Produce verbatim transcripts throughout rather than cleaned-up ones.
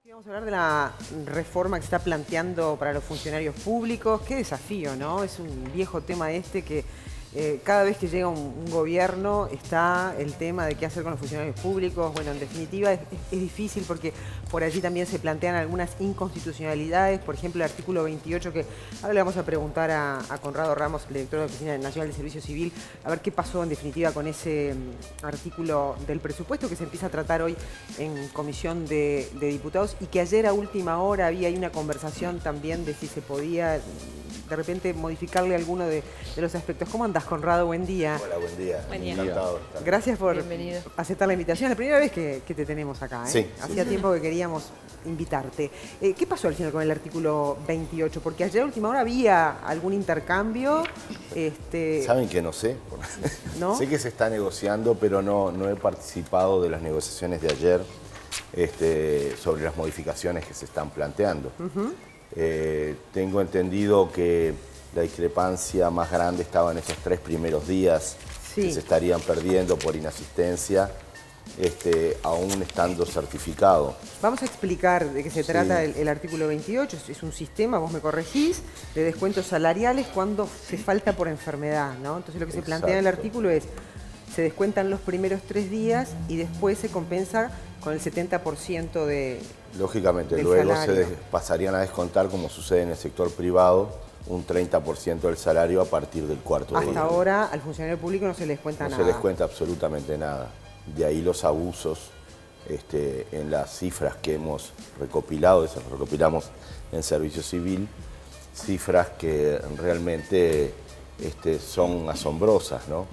Vamos a hablar de la reforma que se está planteando para los funcionarios públicos. Qué desafío, ¿no? Es un viejo tema este que eh, cada vez que llega un, un gobierno está el tema de qué hacer con los funcionarios públicos. Bueno, en definitiva es, es, es difícil porque por allí también se plantean algunas inconstitucionalidades. Por ejemplo, el artículo veintiocho, que ahora le vamos a preguntar a, a Conrado Ramos, el director de la Oficina Nacional de Servicio Civil, a ver qué pasó en definitiva con ese um, artículo del presupuesto que se empieza a tratar hoy en Comisión de, de Diputados, y que ayer a última hora había ahí una conversación también de si se podía de repente modificarle alguno de, de los aspectos. ¿Cómo andás, Conrado? Buen día. Hola, buen día. Buen día. Encantado. Gracias por Bienvenido. aceptar la invitación. Es la primera vez que, que te tenemos acá, ¿eh? Sí. Hacía sí, tiempo que queríamos invitarte. Eh, ¿Qué pasó al final con el artículo veintiocho? Porque ayer a última hora había algún intercambio. Este... ¿Saben que no sé? ¿No? Sé que se está negociando, pero no, no he participado de las negociaciones de ayer este, sobre las modificaciones que se están planteando. Uh-huh. eh, tengo entendido que la discrepancia más grande estaba en esos tres primeros días, sí, que se estarían perdiendo por inasistencia, este, aún estando certificado. Vamos a explicar de qué se trata, sí, el, el artículo veintiocho. Es, es un sistema, vos me corregís, de descuentos salariales cuando se falta por enfermedad, ¿no? Entonces lo que se plantea en el artículo es, se descuentan los primeros tres días y después se compensa con el setenta por ciento de Lógicamente, del luego salario. se pasarían a descontar, como sucede en el sector privado, un treinta por ciento del salario a partir del cuarto día. Hasta ahora al funcionario público no se le descuenta no nada. No se les cuenta absolutamente nada. De ahí los abusos este, en las cifras que hemos recopilado, esas recopilamos en Servicio Civil, cifras que realmente este, son asombrosas, ¿no?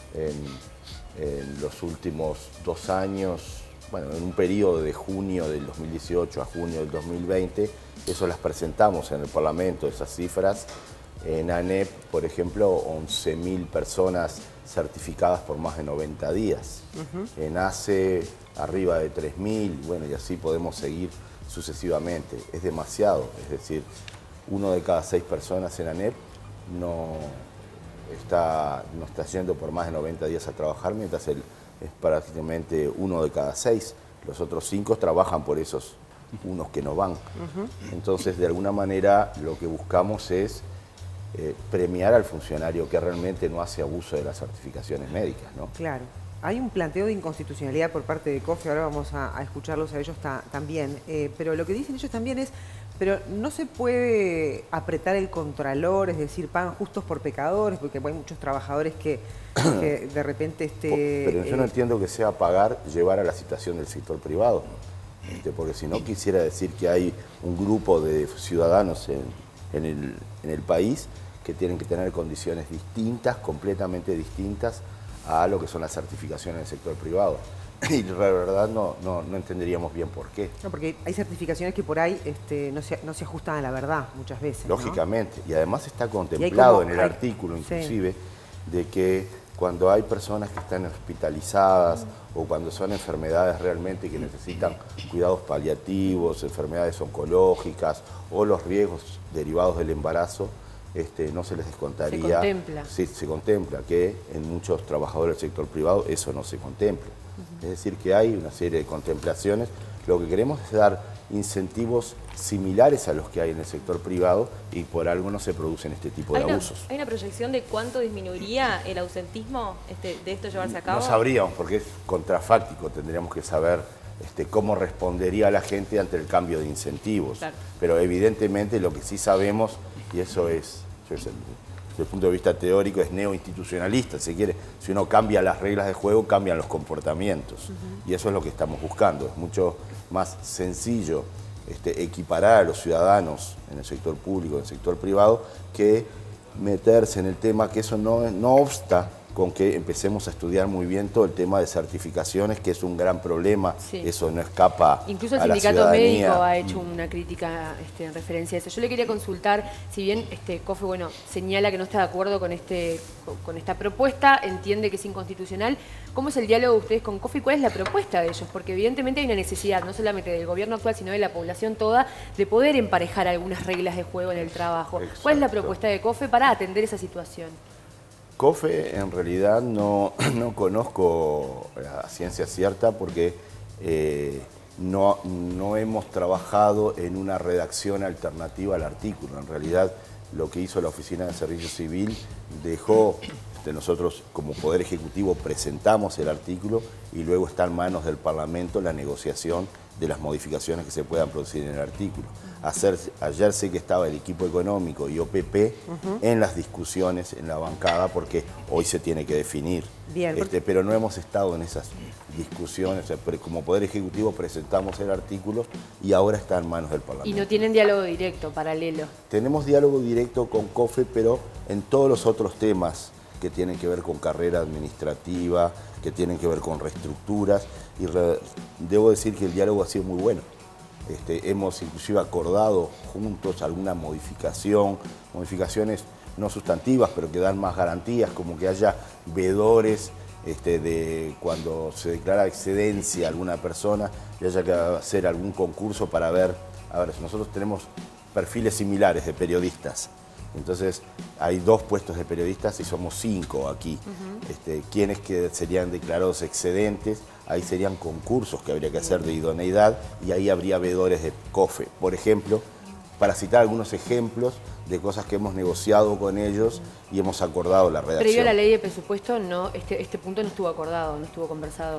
En, en los últimos dos años, bueno, en un periodo de junio del dos mil dieciocho a junio del dos mil veinte, eso las presentamos en el Parlamento, esas cifras. En ANEP, por ejemplo, once mil personas certificadas por más de noventa días. Uh-huh. En ACE, arriba de tres mil, bueno, y así podemos seguir sucesivamente. Es demasiado, es decir, uno de cada seis personas en ANEP no está, no está yendo por más de noventa días a trabajar, mientras el, es prácticamente uno de cada seis. Los otros cinco trabajan por esos unos que no van. Uh-huh. Entonces, de alguna manera, lo que buscamos es Eh, premiar al funcionario que realmente no hace abuso de las certificaciones médicas, ¿no? Claro. Hay un planteo de inconstitucionalidad por parte de COFE, ahora vamos a, a escucharlos a ellos ta, también, eh, pero lo que dicen ellos también es, pero no se puede apretar el contralor, es decir, pagan justos por pecadores, porque hay muchos trabajadores que, que de repente... Este, pero yo eh, no entiendo que sea pagar, llevar a la situación del sector privado, ¿no? Este, porque si no quisiera decir que hay un grupo de ciudadanos en, en, el, en el país que tienen que tener condiciones distintas, completamente distintas a lo que son las certificaciones del sector privado. Y la verdad no, no, no entenderíamos bien por qué. No, porque hay certificaciones que por ahí este, no, se, no se ajustan a la verdad muchas veces, lógicamente, ¿no? Y además está como, contemplado en el hay, artículo inclusive, sí, de que cuando hay personas que están hospitalizadas mm. o cuando son enfermedades realmente que necesitan cuidados paliativos, enfermedades oncológicas o los riesgos derivados del embarazo, Este, no se les descontaría. Se contempla. Sí, se contempla que en muchos trabajadores del sector privado eso no se contempla. Uh-huh. Es decir, que hay una serie de contemplaciones. Lo que queremos es dar incentivos similares a los que hay en el sector privado y por algo no se producen este tipo de ¿Hay una, abusos. ¿Hay una proyección de cuánto disminuiría el ausentismo este, de esto llevarse a cabo? No sabríamos, porque es contrafáctico. Tendríamos que saber este, cómo respondería la gente ante el cambio de incentivos. Claro. Pero evidentemente lo que sí sabemos, y eso es... Desde el punto de vista teórico es neoinstitucionalista, si quiere. Si uno cambia las reglas de juego, cambian los comportamientos. Uh-huh. Y eso es lo que estamos buscando. Es mucho más sencillo este, equiparar a los ciudadanos en el sector público, en el sector privado, que meterse en el tema que eso no, no obsta con que empecemos a estudiar muy bien todo el tema de certificaciones, que es un gran problema, sí. Eso no escapa Incluso el a la sindicato médico ciudadanía. ha hecho una crítica este, en referencia a eso. Yo le quería consultar, si bien este, COFE bueno, señala que no está de acuerdo con, este, con esta propuesta, entiende que es inconstitucional, ¿cómo es el diálogo de ustedes con COFE y cuál es la propuesta de ellos? Porque evidentemente hay una necesidad, no solamente del gobierno actual, sino de la población toda, de poder emparejar algunas reglas de juego en el trabajo. Exacto. ¿Cuál es la propuesta de COFE para atender esa situación? COFE en realidad no, no conozco la ciencia cierta porque eh, no, no hemos trabajado en una redacción alternativa al artículo. En realidad, lo que hizo la Oficina de Servicio Civil dejó, de nosotros como Poder Ejecutivo presentamos el artículo y luego está en manos del Parlamento la negociación de las modificaciones que se puedan producir en el artículo. Hacer, ayer sé que estaba el equipo económico y O P P uh-huh. en las discusiones en la bancada porque hoy se tiene que definir. Bien, este, pero no hemos estado en esas discusiones. O sea, como Poder Ejecutivo presentamos el artículo y ahora está en manos del Parlamento. Y no tienen diálogo directo, paralelo. Tenemos diálogo directo con COFE, pero en todos los otros temas que tienen que ver con carrera administrativa, que tienen que ver con reestructuras, y re, debo decir que el diálogo ha sido muy bueno. Este, hemos inclusive acordado juntos alguna modificación, modificaciones no sustantivas, pero que dan más garantías, como que haya veedores este, de cuando se declara excedencia a alguna persona, y haya que hacer algún concurso para ver, a ver, nosotros tenemos perfiles similares de periodistas. Entonces, hay dos puestos de periodistas y somos cinco aquí. Uh-huh. este, ¿Quiénes que serían declarados excedentes? Ahí serían concursos que habría que hacer de idoneidad y ahí habría veedores de COFE. Por ejemplo, para citar algunos ejemplos de cosas que hemos negociado con ellos y hemos acordado la redacción. Previo a la ley de presupuesto, no, este, este punto no estuvo acordado, no estuvo conversado.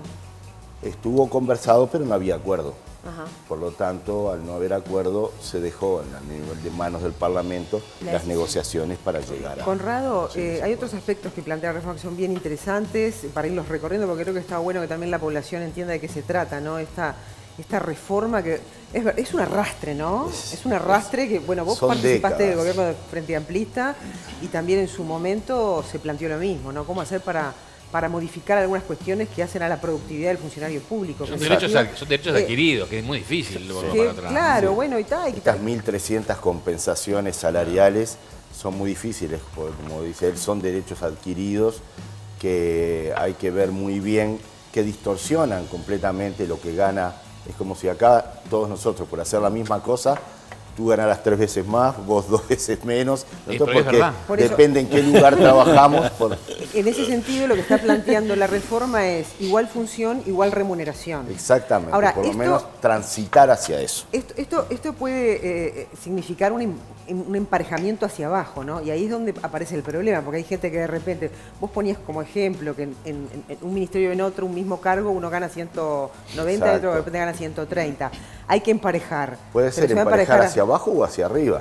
Estuvo conversado, pero no había acuerdo. Ajá. Por lo tanto, al no haber acuerdo, se dejó en el nivel de manos del Parlamento la las negociaciones para llegar a... Conrado, eh, hay otros aspectos que plantea la reforma que son bien interesantes para irlos recorriendo, porque creo que está bueno que también la población entienda de qué se trata, ¿no? Esta, esta reforma que es, es un arrastre, ¿no? Es, es un arrastre es, que, bueno, vos participaste décadas. del gobierno del Frente Amplista y también en su momento se planteó lo mismo, ¿no? ¿Cómo hacer para... para modificar algunas cuestiones que hacen a la productividad del funcionario público? Son derechos, son derechos adquiridos, que es muy difícil volver que, para atrás. Claro, bueno, y tal. Estas mil trescientas compensaciones salariales son muy difíciles, porque, como dice él, son derechos adquiridos que hay que ver muy bien, que distorsionan completamente lo que gana. Es como si acá todos nosotros, por hacer la misma cosa, tú ganarás tres veces más, vos dos veces menos, sí, porque por depende en qué lugar trabajamos. Por... En ese sentido, lo que está planteando la reforma es igual función, igual remuneración. Exactamente, ahora, por esto, lo menos transitar hacia eso. Esto, esto, esto puede eh, significar un, un emparejamiento hacia abajo, ¿no? Y ahí es donde aparece el problema, porque hay gente que de repente, vos ponías como ejemplo que en, en, en un ministerio y en otro, un mismo cargo, uno gana ciento noventa y otro de repente gana ciento treinta. Hay que emparejar. Puede ser emparejar, emparejar hacia abajo o hacia arriba.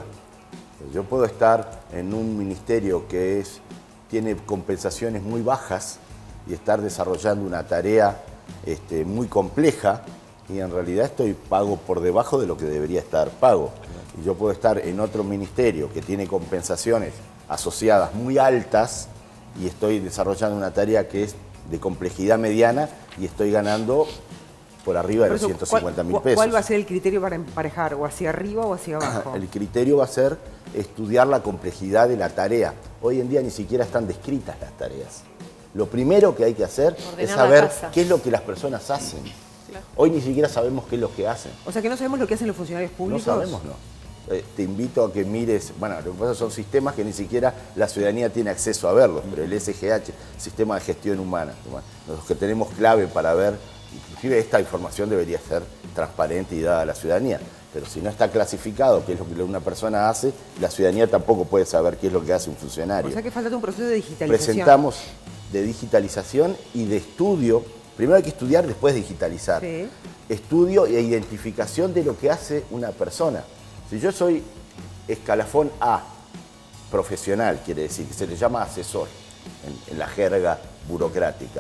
Yo puedo estar en un ministerio que es, tiene compensaciones muy bajas y estar desarrollando una tarea este, muy compleja y en realidad estoy pago por debajo de lo que debería estar pago. Y yo puedo estar en otro ministerio que tiene compensaciones asociadas muy altas y estoy desarrollando una tarea que es de complejidad mediana y estoy ganando por arriba de los ciento cincuenta mil pesos. ¿Cuál va a ser el criterio para emparejar? ¿O hacia arriba o hacia abajo? El criterio va a ser estudiar la complejidad de la tarea. Hoy en día ni siquiera están descritas las tareas. Lo primero que hay que hacer Ordenar es saber qué es lo que las personas hacen. Claro. Hoy ni siquiera sabemos qué es lo que hacen. O sea que no sabemos lo que hacen los funcionarios públicos. No sabemos, no. Eh, te invito a que mires, bueno, lo que pasa son sistemas que ni siquiera la ciudadanía tiene acceso a verlos, pero el S G H, Sistema de Gestión Humana, bueno, los que tenemos clave para ver. Inclusive esta información debería ser transparente y dada a la ciudadanía, pero si no está clasificado qué es lo que una persona hace, la ciudadanía tampoco puede saber qué es lo que hace un funcionario. O sea que falta un proceso de digitalización. Presentamos de digitalización y de estudio, primero hay que estudiar, después digitalizar. Sí. Estudio e identificación de lo que hace una persona. Si yo soy escalafón A, profesional, quiere decir, que se le llama asesor en, en la jerga burocrática,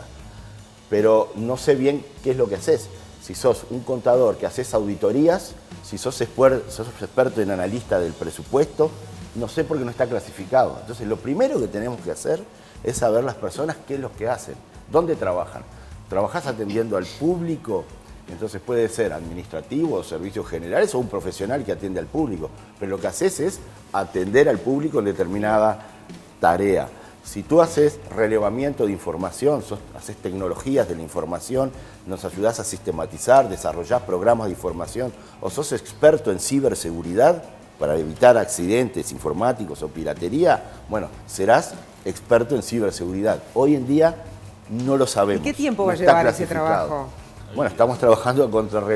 pero no sé bien qué es lo que haces. Si sos un contador que haces auditorías, si sos, exper sos experto en analista del presupuesto, no sé por qué no está clasificado. Entonces, lo primero que tenemos que hacer es saber las personas qué es lo que hacen, dónde trabajan. ¿Trabajás atendiendo al público? Entonces puede ser administrativo, servicios generales o un profesional que atiende al público. Pero lo que haces es atender al público en determinada tarea. Si tú haces relevamiento de información, sos, haces tecnologías de la información, nos ayudás a sistematizar, desarrollás programas de información, o sos experto en ciberseguridad para evitar accidentes informáticos o piratería, bueno, serás experto en ciberseguridad. Hoy en día no lo sabemos. ¿Y qué tiempo no va a llevar ese trabajo? Bueno, estamos trabajando a contrarreloj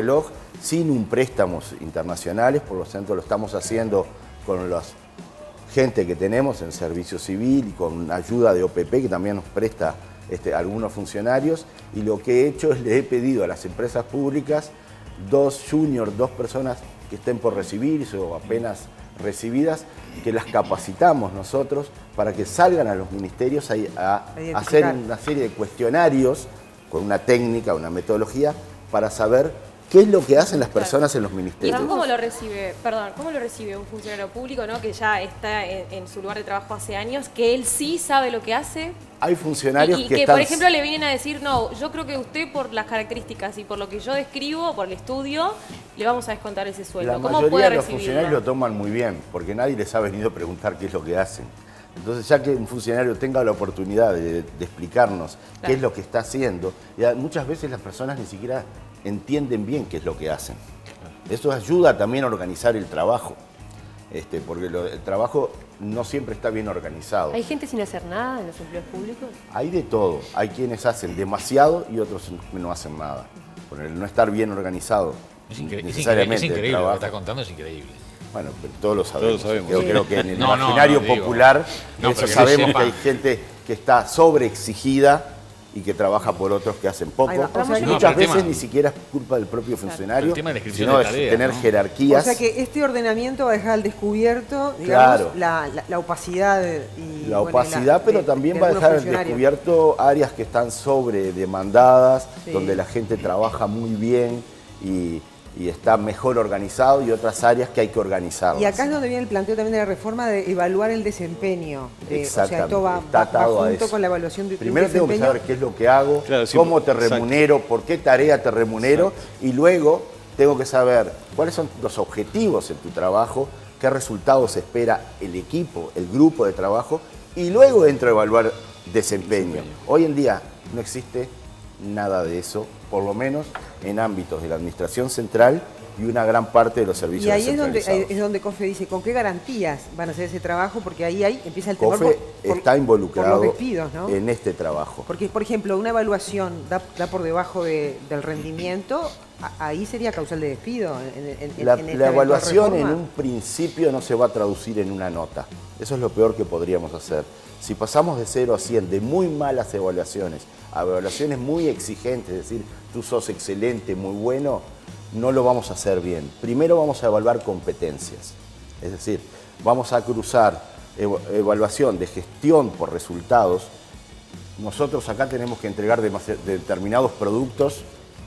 sin un préstamos internacionales, por lo tanto lo estamos haciendo con la gente que tenemos en servicio civil y con ayuda de O P P que también nos presta este, algunos funcionarios, y lo que he hecho es le he pedido a las empresas públicas dos juniors, dos personas que estén por recibirse o apenas recibidas, que las capacitamos nosotros para que salgan a los ministerios a, a, a hacer una serie de cuestionarios con una técnica, una metodología, para saber qué es lo que hacen las personas en los ¿Y ministerios. cómo lo recibe, perdón, cómo lo recibe un funcionario público, ¿no? Que ya está en, en su lugar de trabajo hace años, que él sí sabe lo que hace? Hay funcionarios y, y que, que están... por ejemplo, le vienen a decir, no, yo creo que usted por las características y por lo que yo describo, por el estudio, le vamos a descontar ese sueldo. La ¿Cómo mayoría puede de los recibirlo? funcionarios lo toman muy bien, porque nadie les ha venido a preguntar qué es lo que hacen. Entonces, ya que un funcionario tenga la oportunidad de, de explicarnos claro. qué es lo que está haciendo, ya muchas veces las personas ni siquiera entienden bien qué es lo que hacen. Eso ayuda también a organizar el trabajo, este, porque lo, el trabajo no siempre está bien organizado. ¿Hay gente sin hacer nada en los empleos públicos? Hay de todo. Hay quienes hacen demasiado y otros no hacen nada. Por el no estar bien organizado. Es, incre necesariamente es increíble, lo que está contando es increíble. Bueno, pero todos lo sabemos. Todos lo sabemos. Yo creo que en el no, imaginario no, no, popular no, eso que sabemos sepa. que hay gente que está sobreexigida y que trabaja por otros que hacen poco. Va, o sea, y no, muchas veces tema, ni siquiera es culpa del propio funcionario, el tema de la descripción sino de de tareas, tener ¿no? jerarquías. O sea que este ordenamiento va a dejar al descubierto, digamos, Claro. la, la, la opacidad y La bueno, opacidad, la- pero de- también de va a algunos dejar al funcionarios. descubierto áreas que están sobredemandadas, Sí. donde la gente trabaja muy bien y, y está mejor organizado, y otras áreas que hay que organizarlas. Y acá es donde viene el planteo también de la reforma de evaluar el desempeño. De, Exactamente, O sea, esto va, está va- va atado a junto eso. con la evaluación de, de un Primero tengo que desempeño. saber qué es lo que hago, Claro, sí, cómo te exacto. remunero, por qué tarea te remunero, y luego tengo que saber cuáles son los objetivos en tu trabajo, qué resultados espera el equipo, el grupo de trabajo, y luego entro a evaluar desempeño. Desempeño. Hoy en día no existe nada de eso, por lo menos en ámbitos de la administración central y una gran parte de los servicios Y ahí es donde, descentralizados. es donde COFE dice, ¿con qué garantías van a hacer ese trabajo? Porque ahí, ahí empieza el temor COFE por, por- está involucrado por los despidos, ¿no? en este trabajo. Porque, por ejemplo, una evaluación da, da por debajo de- del rendimiento, a- ahí sería causal de despido. En, en- La, en esta la evaluación eventual en reforma. un principio no se va a traducir en una nota. Eso es lo peor que podríamos hacer. Si pasamos de cero a cien, de muy malas evaluaciones a evaluaciones muy exigentes, es decir, tú sos excelente, muy bueno, no lo vamos a hacer bien. Primero vamos a evaluar competencias. Es decir, vamos a cruzar ev- evaluación de gestión por resultados. Nosotros acá tenemos que entregar demasi- determinados productos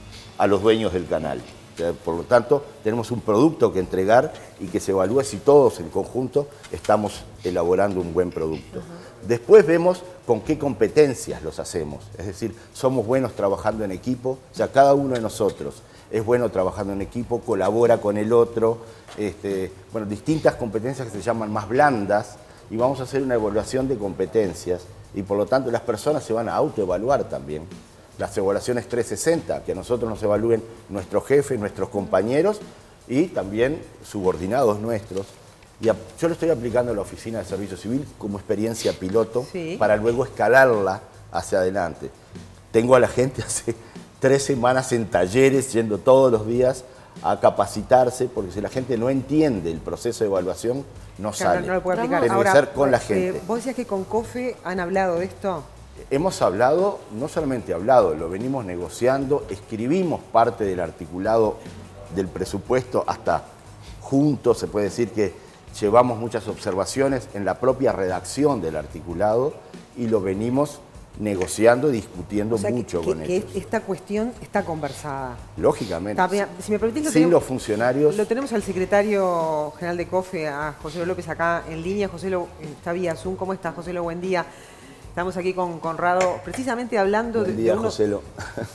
a los dueños del canal. O sea, por lo tanto, tenemos un producto que entregar y que se evalúe si todos en conjunto estamos elaborando un buen producto. Después vemos con qué competencias los hacemos. Es decir, somos buenos trabajando en equipo, o sea, cada uno de nosotros es bueno trabajando en equipo, colabora con el otro, este, bueno, distintas competencias que se llaman más blandas, y vamos a hacer una evaluación de competencias, y por lo tanto las personas se van a autoevaluar también. Las evaluaciones trescientos sesenta, que a nosotros nos evalúen nuestros jefes, nuestros compañeros y también subordinados nuestros. Y a- yo lo estoy aplicando a la Oficina de Servicio Civil como experiencia piloto, Sí. para luego escalarla hacia adelante. Tengo a la gente hace tres semanas en talleres, yendo todos los días a capacitarse, porque si la gente no entiende el proceso de evaluación, no Claro, sale. no, no lo puede aplicar. Tiene que Ahora, ser con la eh, gente. vos decías que con COFE han hablado de esto. Hemos hablado, no solamente hablado, lo venimos negociando, escribimos parte del articulado del presupuesto, hasta juntos, se puede decir que llevamos muchas observaciones en la propia redacción del articulado y lo venimos negociando y discutiendo O sea, que- mucho que, con que ellos. esta cuestión está conversada. Lógicamente. Está bien. Si me permitís, lo Sin tenemos- los funcionarios, Lo tenemos al secretario general de COFE, a José López, acá en línea. José Lo, está vía Zoom. ¿Cómo estás, José Lo? Buen día. Estamos aquí con Conrado, precisamente hablando buen de, día, de uno, Joselo.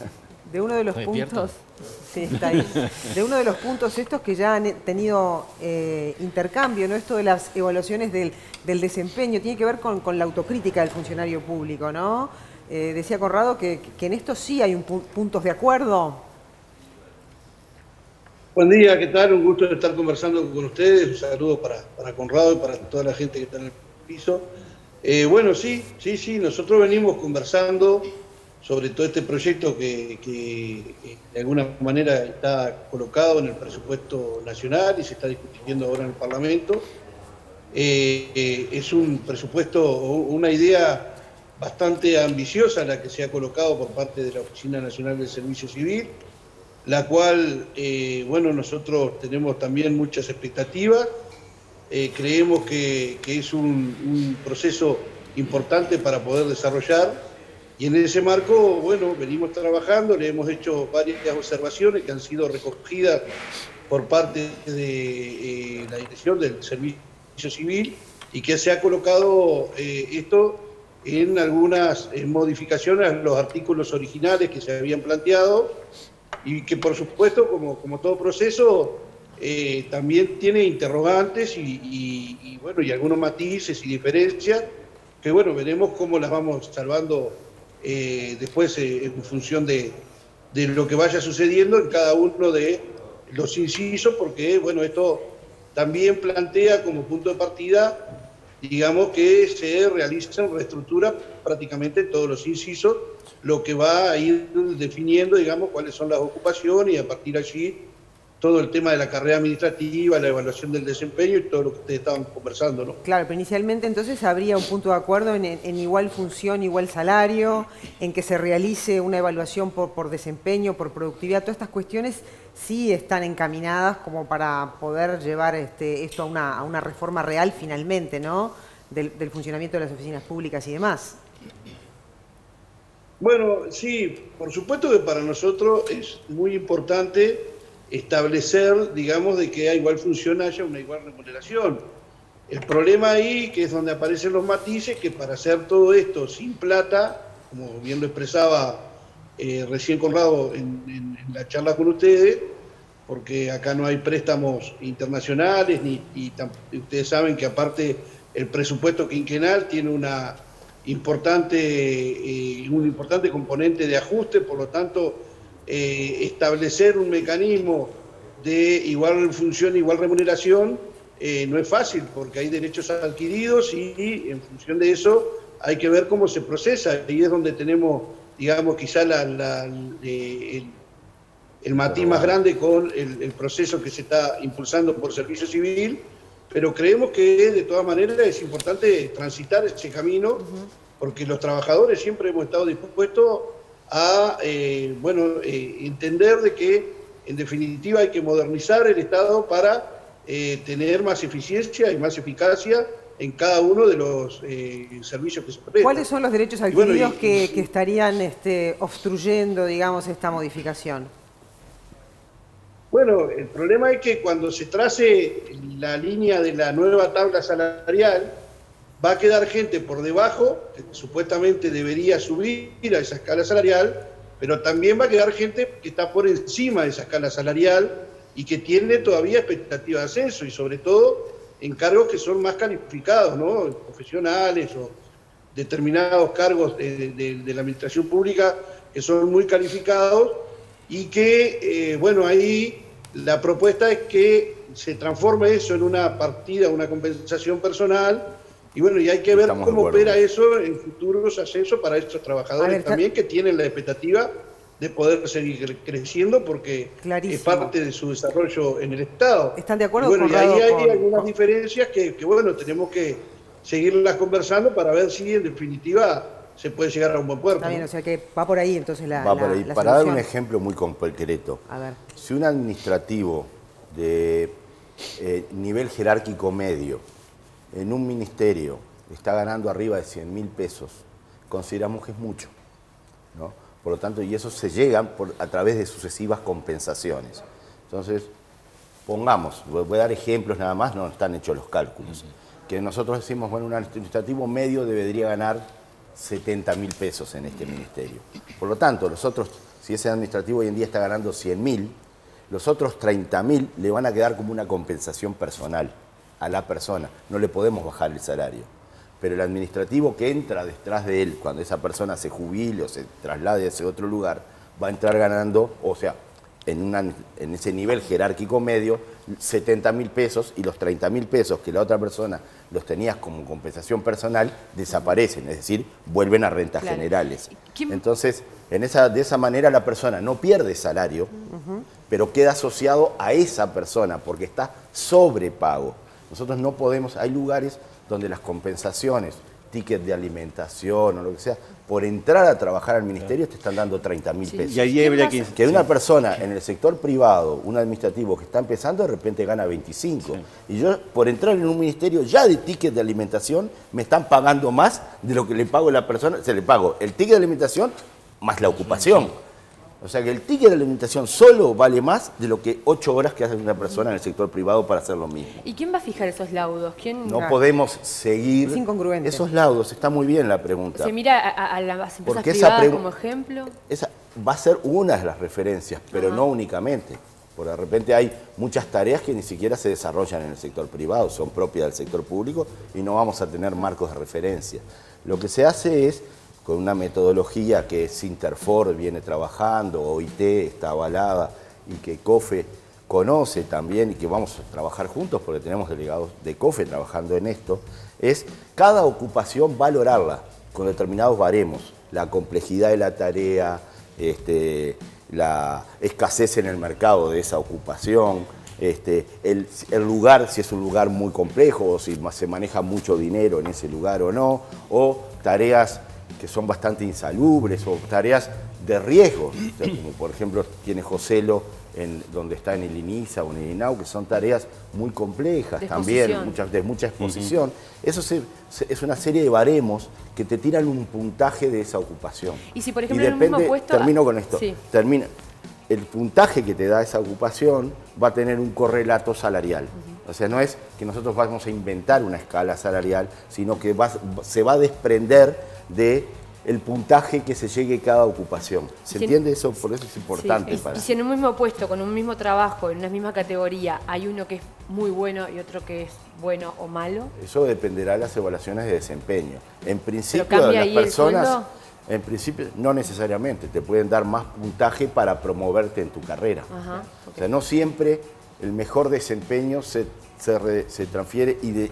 de uno de los ¿Está despierto? puntos. Sí, está ahí. De uno de los puntos estos que ya han tenido eh, intercambio, ¿no? Esto de las evaluaciones del, del desempeño, tiene que ver con, con la autocrítica del funcionario público, ¿no? Eh, decía Conrado que, que en esto sí hay un pu- puntos de acuerdo. Buen día, ¿qué tal? Un gusto de estar conversando con ustedes. Un saludo para, para Conrado y para toda la gente que está en el piso. Eh, bueno, sí, sí, sí, nosotros venimos conversando sobre todo este proyecto que, que de alguna manera está colocado en el presupuesto nacional y se está discutiendo ahora en el Parlamento. Eh, eh, es un presupuesto, una idea bastante ambiciosa la que se ha colocado por parte de la Oficina Nacional del Servicio Civil, la cual, eh, bueno, nosotros tenemos también muchas expectativas, eh, creemos que, que es un, un proceso importante para poder desarrollar, y en ese marco, bueno, venimos trabajando, le hemos hecho varias observaciones que han sido recogidas por parte de eh, la Dirección del Servicio Civil y que se ha colocado eh, esto en algunas eh, modificaciones a los artículos originales que se habían planteado y que por supuesto, como, como todo proceso, eh, también tiene interrogantes y, y, y, bueno, y algunos matices y diferencias que bueno, veremos cómo las vamos salvando eh, después eh, en función de, de lo que vaya sucediendo en cada uno de los incisos, porque bueno, esto también plantea como punto de partida, digamos, que se realiza una reestructura prácticamente en todos los incisos, lo que va a ir definiendo, digamos, cuáles son las ocupaciones y a partir de allí todo el tema de la carrera administrativa, la evaluación del desempeño y todo lo que ustedes estaban conversando, ¿no? Claro, pero inicialmente entonces habría un punto de acuerdo en, en igual función, igual salario, en que se realice una evaluación por, por desempeño, por productividad. Todas estas cuestiones sí están encaminadas como para poder llevar este, esto a una, a una reforma real finalmente, ¿no? Del, del funcionamiento de las oficinas públicas y demás. Bueno, sí, por supuesto que para nosotros es muy importante establecer, digamos, de que a igual función haya una igual remuneración. El problema ahí, que es donde aparecen los matices, que para hacer todo esto sin plata, como bien lo expresaba eh, recién Conrado en, en, en la charla con ustedes, porque acá no hay préstamos internacionales, ni, y, y ustedes saben que aparte el presupuesto quinquenal tiene una importante, eh, un importante componente de ajuste, por lo tanto, Eh, establecer un mecanismo de igual función, igual remuneración, eh, no es fácil porque hay derechos adquiridos y, y en función de eso hay que ver cómo se procesa. Y es donde tenemos, digamos, quizá la, la, eh, el, el matiz más grande con el, el proceso que se está impulsando por Servicio Civil, pero creemos que de todas maneras es importante transitar ese camino porque los trabajadores siempre hemos estado dispuestos a eh, bueno, eh, entender de que en definitiva hay que modernizar el Estado para eh, tener más eficiencia y más eficacia en cada uno de los eh, servicios que se prestan. ¿Cuáles son los derechos adquiridos bueno, y, que, y, que estarían este, obstruyendo, digamos, esta modificación? Bueno, el problema es que cuando se trace la línea de la nueva tabla salarial, va a quedar gente por debajo, que supuestamente debería subir a esa escala salarial, pero también va a quedar gente que está por encima de esa escala salarial y que tiene todavía expectativa de ascenso, y sobre todo en cargos que son más calificados, ¿no? Profesionales o determinados cargos de, de, de la administración pública que son muy calificados y que, eh, bueno, ahí la propuesta es que se transforme eso en una partida, una compensación personal. Y bueno, y hay que ver Estamos cómo opera eso en futuros ascensos para estos trabajadores ver, también que tienen la expectativa de poder seguir creciendo porque Clarísimo. Es parte de su desarrollo en el Estado. ¿Están de acuerdo? Y bueno, con y ahí hay con... algunas diferencias que, que, bueno, tenemos que seguirlas conversando para ver si en definitiva se puede llegar a un buen puerto. Está bien, ¿no? o sea que va por ahí entonces la Va por la, ahí. la para solución. dar un ejemplo muy concreto. A ver. Si un administrativo de eh, nivel jerárquico medio en un ministerio está ganando arriba de cien mil pesos, consideramos que es mucho, ¿no? Por lo tanto, y eso se llega por, a través de sucesivas compensaciones. Entonces, pongamos, voy a dar ejemplos nada más, no están hechos los cálculos, uh-huh. que nosotros decimos, bueno, un administrativo medio debería ganar setenta mil pesos en este ministerio. Por lo tanto, los otros, si ese administrativo hoy en día está ganando cien mil, los otros treinta mil le van a quedar como una compensación personal a la persona, no le podemos bajar el salario. Pero el administrativo que entra detrás de él, cuando esa persona se jubile o se traslade a ese otro lugar, va a entrar ganando, o sea, en, una, en ese nivel jerárquico medio, setenta mil pesos y los treinta mil pesos que la otra persona los tenías como compensación personal desaparecen, es decir, vuelven a rentas Claro. generales. ¿Quién- Entonces, en esa, de esa manera la persona no pierde salario, uh-huh. pero queda asociado a esa persona porque está sobrepago. Nosotros no podemos, hay lugares donde las compensaciones, ticket de alimentación o lo que sea, por entrar a trabajar al ministerio te están dando treinta mil pesos. Y ahí habría que... Que una persona en el sector privado, un administrativo que está empezando, de repente gana veinticinco. Sí. Y yo, por entrar en un ministerio ya de ticket de alimentación, me están pagando más de lo que le pago a la persona. Se le pago el ticket de alimentación más la ocupación. O sea que el ticket de alimentación solo vale más de lo que ocho horas que hace una persona en el sector privado para hacer lo mismo. ¿Y quién va a fijar esos laudos? ¿Quién... No claro. podemos seguir es incongruente. Esos laudos. Está muy bien la pregunta. Se mira a, a las empresas Porque privadas esa como ejemplo. Esa va a ser una de las referencias, pero Ajá. no únicamente. Porque de repente hay muchas tareas que ni siquiera se desarrollan en el sector privado, son propias del sector público y no vamos a tener marcos de referencia. Lo que se hace es, con una metodología que Sinterfor viene trabajando, O I T está avalada y que COFE conoce también y que vamos a trabajar juntos porque tenemos delegados de COFE trabajando en esto, es cada ocupación valorarla con determinados baremos, la complejidad de la tarea, este, la escasez en el mercado de esa ocupación, este, el, el lugar, si es un lugar muy complejo o si se maneja mucho dinero en ese lugar o no, o tareas que son bastante insalubres o tareas de riesgo, o sea, como por ejemplo tiene Joselo en, donde está en el INISA o en el INAU, que son tareas muy complejas de también, muchas, de mucha exposición. Uh-huh. Eso se, se, es una serie de baremos que te tiran un puntaje de esa ocupación. Y si por ejemplo y en depende, el mismo puesto... termino con esto, sí. termina, el puntaje que te da esa ocupación va a tener un correlato salarial. Uh-huh. O sea, no es que nosotros vamos a inventar una escala salarial, sino que va, se va a desprender de el puntaje que se llegue a cada ocupación. ¿Se si entiende en, eso? Por eso es importante. Sí. Para... Y si en un mismo puesto, con un mismo trabajo, en una misma categoría, hay uno que es muy bueno y otro que es bueno o malo. Eso dependerá de las evaluaciones de desempeño. En principio, ¿Pero cambia las ahí personas, el sueldo? En principio, no necesariamente. Te pueden dar más puntaje para promoverte en tu carrera. Ajá, okay. O sea, no siempre el mejor desempeño se, se, re, se transfiere y de,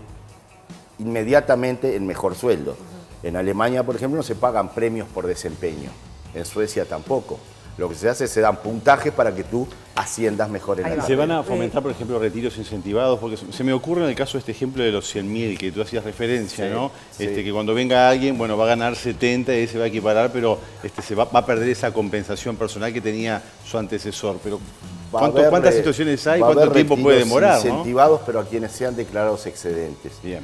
inmediatamente en mejor sueldo. Uh-huh. En Alemania, por ejemplo, no se pagan premios por desempeño. En Suecia tampoco. Lo que se hace es se dan puntajes para que tú asciendas mejor en la carrera. ¿Se van a fomentar, por ejemplo, retiros incentivados? Porque se me ocurre en el caso de este ejemplo de los cien mil que tú hacías referencia, sí, ¿no? Sí. Este, que cuando venga alguien, bueno, va a ganar setenta y se va a equiparar, pero este, se va, va a perder esa compensación personal que tenía su antecesor. Pero ¿cuánto, haber, ¿cuántas situaciones hay? ¿Cuánto tiempo puede demorar? Incentivados, ¿no? Pero a quienes sean declarados excedentes. Bien.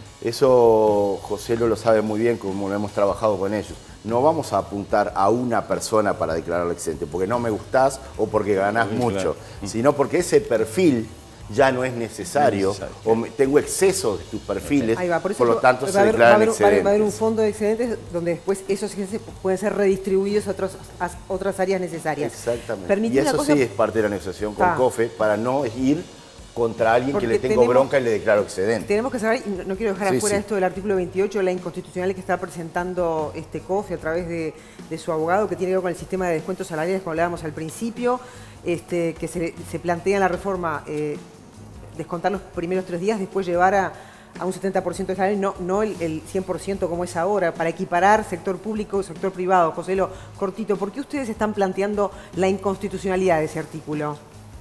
Eso José lo sabe muy bien, como lo hemos trabajado con ellos. No vamos a apuntar a una persona para declarar excedente, porque no me gustás o porque ganás sí, mucho, claro. sino porque ese perfil ya no es necesario, necesario. o me, tengo exceso de tus perfiles, va, por, por lo tanto va se haber, declaran va a haber, excedentes. Va a haber un fondo de excedentes donde después esos excedentes pueden ser redistribuidos a, otros, a otras áreas necesarias. Exactamente. Permitir y eso una cosa... sí es parte de la negociación con ah. COFE para no ir contra alguien Porque que le tengo tenemos, bronca y le declaro excedente. Tenemos que saber, y no, no quiero dejar sí, afuera sí. esto del artículo veintiocho, la inconstitucional que está presentando este COFE a través de, de su abogado, que tiene que ver con el sistema de descuentos salariales, como hablábamos al principio, este, que se, se plantea en la reforma eh, descontar los primeros tres días, después llevar a, a un setenta por ciento de salario, no, no el, el cien por ciento como es ahora, para equiparar sector público y sector privado. Joselo, cortito, ¿por qué ustedes están planteando la inconstitucionalidad de ese artículo?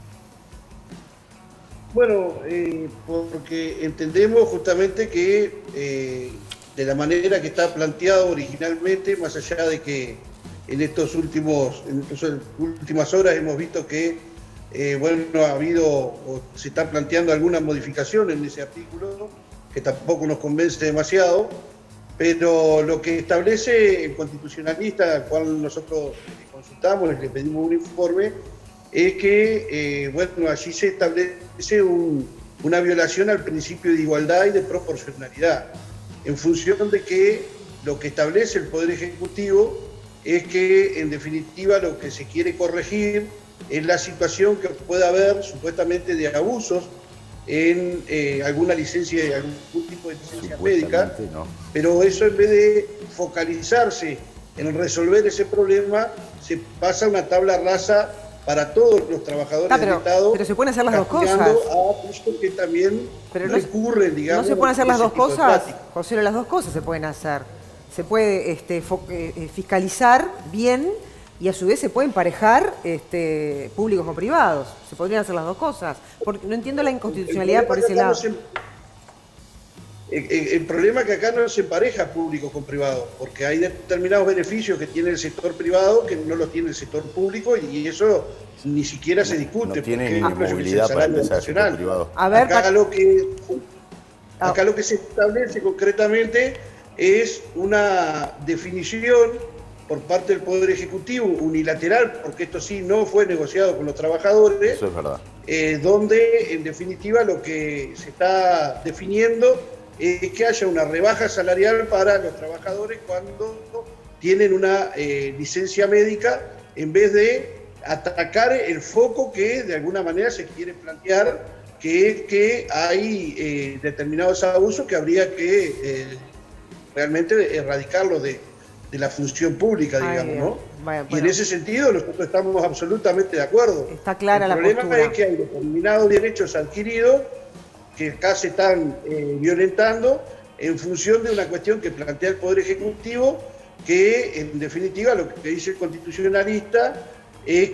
Bueno, eh, porque entendemos justamente que eh, de la manera que está planteado originalmente, más allá de que en estos últimos, en estas últimas horas hemos visto que eh, bueno, ha habido o se están planteando algunas modificaciones en ese artículo que tampoco nos convence demasiado, pero lo que establece el constitucionalista, al cual nosotros consultamos, le pedimos un informe, es que eh, bueno, allí se establece un, una violación al principio de igualdad y de proporcionalidad, en función de que lo que establece el Poder Ejecutivo es que, en definitiva, lo que se quiere corregir es la situación que pueda haber, supuestamente, de abusos en eh, alguna licencia, algún tipo de licencia médica, no. Pero eso, en vez de focalizarse en resolver ese problema, se pasa a una tabla rasa para todos los trabajadores Ah, pero, del Estado. pero se pueden hacer las dos cosas. castigando a abusos que también Pero no, recurren, digamos. ¿no se pueden hacer las ese dos tipo de cosas? prácticas. José, las dos cosas se pueden hacer. Se puede este, fo- eh, fiscalizar bien y a su vez se pueden emparejar este, públicos con privados. Se podrían hacer las dos cosas. Porque no entiendo la inconstitucionalidad por ese lado. El, el, el problema es que acá no se empareja público con privado, porque hay determinados beneficios que tiene el sector privado que no los tiene el sector público y eso ni siquiera se discute. No tiene porque ni es el movilidad para salario empezar el sector nacional. privado. A ver, acá, pa- lo que, Ah. acá lo que se establece concretamente es una definición por parte del Poder Ejecutivo unilateral, porque esto sí no fue negociado con los trabajadores. Eso es verdad. Eh, donde en definitiva lo que se está definiendo es que haya una rebaja salarial para los trabajadores cuando tienen una eh, licencia médica, en vez de atacar el foco que de alguna manera se quiere plantear, que es que hay eh, determinados abusos que habría que eh, realmente erradicarlos de, de la función pública, digamos, Ay, ¿no? vaya, Y bueno. en ese sentido nosotros estamos absolutamente de acuerdo. Está clara la El problema postura. es que hay determinados derechos adquiridos que acá se están eh, violentando en función de una cuestión que plantea el Poder Ejecutivo, que en definitiva lo que dice el constitucionalista es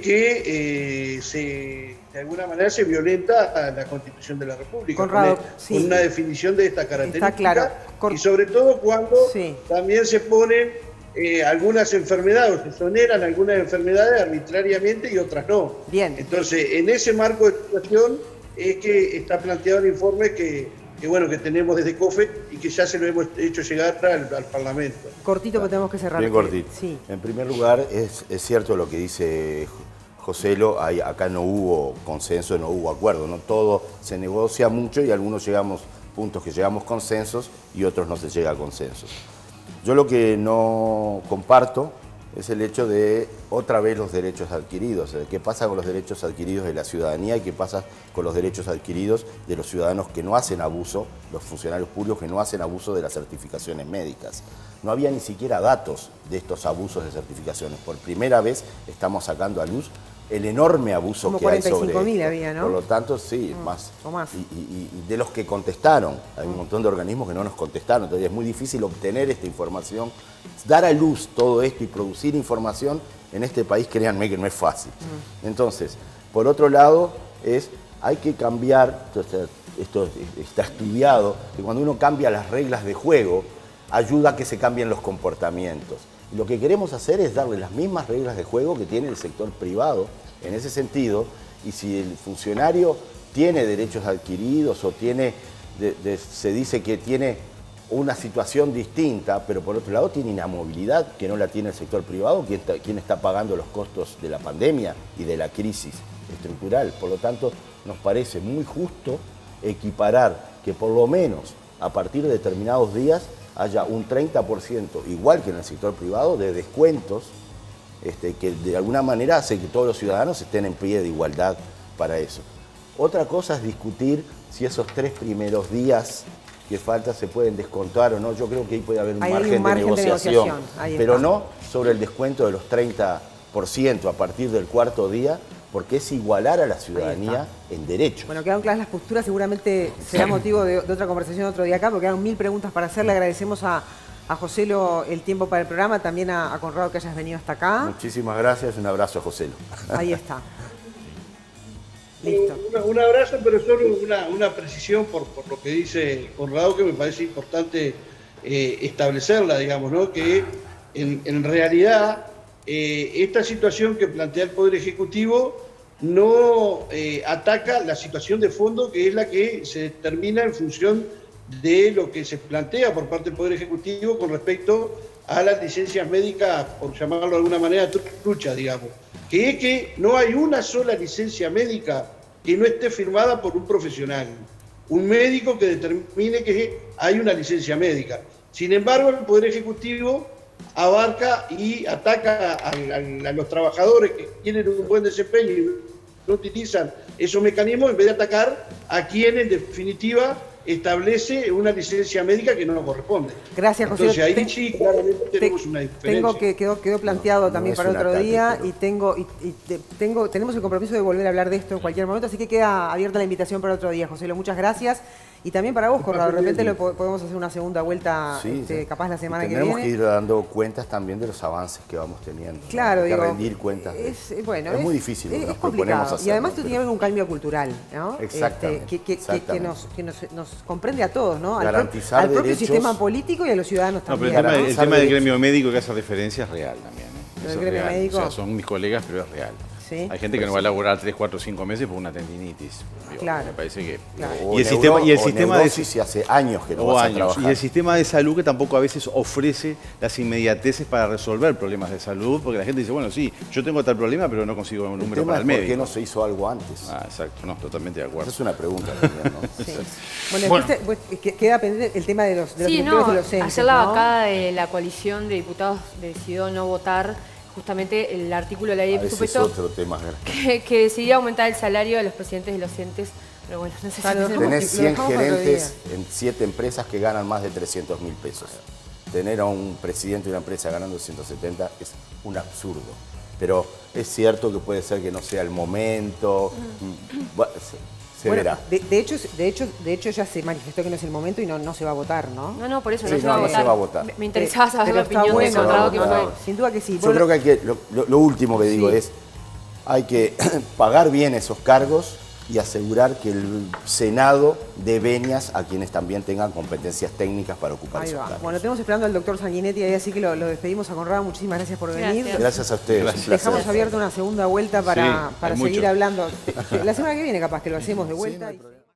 que eh, se, de alguna manera se violenta a la Constitución de la República, Conrado, con, sí. con una definición de esta característica, claro. Cor- y sobre todo cuando Sí. también se ponen eh, algunas enfermedades, se exoneran algunas enfermedades arbitrariamente y otras no. Bien. Entonces, en ese marco de situación es que está planteado el informe que, que, bueno, que tenemos desde COFE y que ya se lo hemos hecho llegar al, al Parlamento. Cortito, porque tenemos que cerrar. Bien cortito. Sí. En primer lugar, es, es cierto lo que dice Joselo, hay, acá no hubo consenso, no hubo acuerdo, no todo se negocia mucho y algunos llegamos, puntos que llegamos consensos y otros no se llega a consensos. Yo lo que no comparto es el hecho de otra vez los derechos adquiridos, qué pasa con los derechos adquiridos de la ciudadanía y qué pasa con los derechos adquiridos de los ciudadanos que no hacen abuso, los funcionarios públicos que no hacen abuso de las certificaciones médicas. No había ni siquiera datos de estos abusos de certificaciones. Por primera vez estamos sacando a luz el enorme abuso Como que hay sobre cuarenta y cinco mil esto. había, ¿no? Por lo tanto, sí, Mm, más. o más. Y, y- y de los que contestaron, hay un montón de organismos que no nos contestaron, entonces es muy difícil obtener esta información, dar a luz todo esto y producir información en este país, créanme que no es fácil. Mm. Entonces, por otro lado, es, hay que cambiar, esto está, esto está estudiado, que cuando uno cambia las reglas de juego, ayuda a que se cambien los comportamientos. Y lo que queremos hacer es darle las mismas reglas de juego que tiene el sector privado en ese sentido, y si el funcionario tiene derechos adquiridos o tiene, de- de- se dice que tiene una situación distinta, pero por otro lado tiene inamovilidad que no la tiene el sector privado, ¿quién está, quién está pagando los costos de la pandemia y de la crisis estructural? Por lo tanto, nos parece muy justo equiparar que por lo menos a partir de determinados días haya un treinta por ciento, igual que en el sector privado, de descuentos, este, que de alguna manera hace que todos los ciudadanos estén en pie de igualdad para eso. Otra cosa es discutir si esos tres primeros días que falta se pueden descontar o no. Yo creo que ahí puede haber un, Ahí hay margen, un margen de de negociación, negociación. Ahí pero está. no sobre el descuento de los treinta por ciento a partir del cuarto día, porque es igualar a la ciudadanía en derechos. Bueno, quedaron claras las posturas, seguramente será motivo de, de otra conversación otro día acá, porque quedan mil preguntas para hacer. Le agradecemos a, a Joselo el tiempo para el programa, también a, a Conrado que hayas venido hasta acá. Muchísimas gracias, un abrazo a Joselo. Ahí está. Listo. Una- un abrazo, pero solo una, una precisión por, por lo que dice Conrado, que me parece importante eh, establecerla, digamos, ¿no? Que en, en realidad eh, esta situación que plantea el Poder Ejecutivo no eh, ataca la situación de fondo, que es la que se determina en función de lo que se plantea por parte del Poder Ejecutivo con respecto a las licencias médicas, por llamarlo de alguna manera, truchas, digamos, que es que no hay una sola licencia médica que no esté firmada por un profesional, un médico que determine que hay una licencia médica. Sin embargo, el Poder Ejecutivo abarca y ataca a, a- a los trabajadores que tienen un buen desempeño y no utilizan esos mecanismos, en vez de atacar a quienes, en definitiva, establece una licencia médica que no nos corresponde. Gracias, José. Entonces ahí Te- sí, claramente te- tenemos una diferencia. Tengo que quedó, quedó planteado No, también no es para un otro ataque, día pero- y tengo y, y te- tengo tenemos el compromiso de volver a hablar de esto en cualquier momento, así que queda abierta la invitación para otro día, José. Muchas gracias. Y también para vos, Corrado, de repente lo po- podemos hacer una segunda vuelta, Sí, este, sí. capaz la semana Y que tendremos viene. que ir dando cuentas también de los avances que vamos teniendo. ¿no? Claro, Hay que digo, rendir cuentas. de- es, eh, bueno, es muy difícil lo es, que nos es proponemos complicado. hacer. Y además ¿no? tú Pero- tienes un cambio cultural, ¿no? Exactamente, Este, que que- que- que exactamente. nos, que nos, nos comprende a todos, ¿no? Al, pro- Garantizar al propio derechos. sistema político y a los ciudadanos No, también. pero el tema, el Garantizar tema del derechos. gremio médico que hace referencia es real también. ¿eh? ¿Del Eso es gremio real. médico? O sea, son mis colegas, pero es real. Sí. Hay gente que no va a laburar tres, cuatro, cinco meses por una tendinitis. Digo, Claro. Me parece que... Claro. O Y el neuro- sistema, y el o sistema de... neurosis, si hace años que no o vas a años. trabajar. Y el sistema de salud que tampoco a veces ofrece las inmediateces para resolver problemas de salud, porque la gente dice, bueno, sí, yo tengo tal problema, pero no consigo un El número tema para es el por médico. qué no se hizo algo antes. Ah, exacto, no, totalmente de Esa acuerdo. es una pregunta también, ¿no? Sí. Bueno, Bueno. después te- pues, que- queda pendiente el tema de los, de los Sí, directores no, y docentes, ayer la ¿no? bancada de la coalición de diputados decidió no votar justamente el artículo de la ley de Ah, ese es presupuesto otro tema. grande. que, que decidía aumentar el salario de los presidentes y docentes, pero bueno, no sé si Claro, tenemos- ¿cómo? Tenés Lo cien dejamos para otro gerentes en siete empresas que ganan más de trescientos mil pesos. Tener a un presidente de una empresa ganando ciento setenta es un absurdo. Pero es cierto que puede ser que no sea el momento. Bueno, se se Bueno, verá. de, de hecho, de, hecho, de hecho ya se manifestó que no es el momento y no, no se va a votar, ¿no? No, no, por eso Sí, no, se, no, va a no se votar. va a votar. Me, me interesaba saber Pero la está opinión bueno, de Conrado, que no, fue... no. Sin duda que sí. Yo Bueno, creo que hay que, lo, lo- lo último que digo Sí. es, hay que pagar bien esos cargos y asegurar que el Senado dé venias a quienes también tengan competencias técnicas para ocupar ahí esos va. cargos. Bueno, tenemos esperando al doctor Sanguinetti ahí, así que lo, lo despedimos a Conrado. Muchísimas gracias por venir. Gracias. Gracias a ustedes. Gracias. un placer. Dejamos abierta una segunda vuelta para, Sí, para hay seguir mucho. hablando. La semana que viene capaz que lo hacemos de Sí, vuelta. no hay y- problema.